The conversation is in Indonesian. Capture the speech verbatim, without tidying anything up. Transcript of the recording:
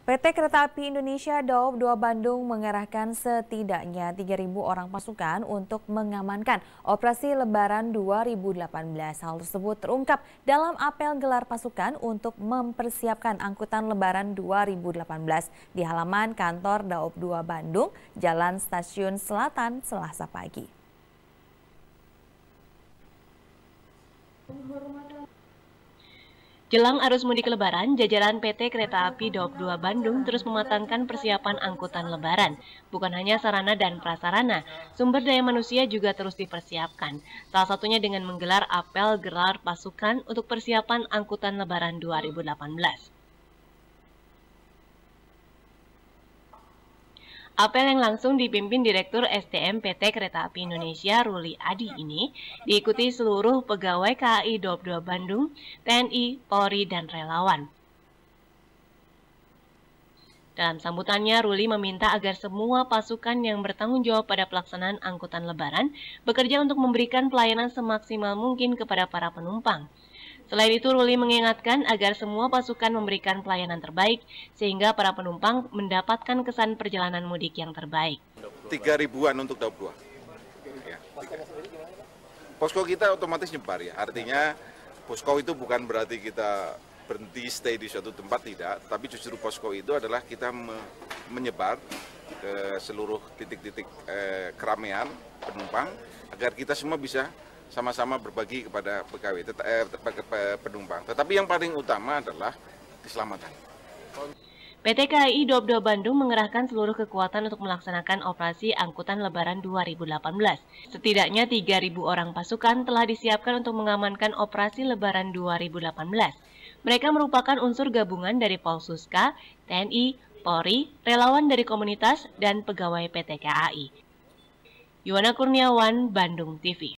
P T Kereta Api Indonesia Daob dua Bandung mengerahkan setidaknya tiga ribu orang pasukan untuk mengamankan operasi Lebaran dua ribu delapan belas. Hal tersebut terungkap dalam apel gelar pasukan untuk mempersiapkan angkutan Lebaran dua ribu delapan belas di halaman kantor Daob dua Bandung, Jalan Stasiun Selatan, Selasa pagi. Jelang arus mudik Lebaran, jajaran P T Kereta Api Daob dua Bandung terus mematangkan persiapan angkutan Lebaran. Bukan hanya sarana dan prasarana, sumber daya manusia juga terus dipersiapkan. Salah satunya dengan menggelar apel gelar pasukan untuk persiapan angkutan Lebaran dua ribu delapan belas. Apel yang langsung dipimpin Direktur S D M P T Kereta Api Indonesia Ruli Adi ini diikuti seluruh pegawai K A I Daob dua Bandung, T N I, Polri, dan relawan. Dalam sambutannya, Ruli meminta agar semua pasukan yang bertanggung jawab pada pelaksanaan angkutan Lebaran bekerja untuk memberikan pelayanan semaksimal mungkin kepada para penumpang. Selain itu, Ruli mengingatkan agar semua pasukan memberikan pelayanan terbaik sehingga para penumpang mendapatkan kesan perjalanan mudik yang terbaik. Tiga ribuan untuk Daob dua. Ya, posko kita otomatis nyebar ya, artinya posko itu bukan berarti kita berhenti stay di suatu tempat, tidak, tapi justru posko itu adalah kita me menyebar ke seluruh titik-titik eh, keramaian penumpang agar kita semua bisa sama-sama berbagi kepada pegawai, eh, penumpang. Tetapi yang paling utama adalah keselamatan. P T K A I Daob dua Bandung mengerahkan seluruh kekuatan untuk melaksanakan operasi angkutan Lebaran dua ribu delapan belas. Setidaknya tiga ribu orang pasukan telah disiapkan untuk mengamankan operasi Lebaran dua ribu delapan belas. Mereka merupakan unsur gabungan dari Polsuska, T N I, Polri, relawan dari komunitas, dan pegawai P T K A I. Yuwana Kurniawan, Bandung T V.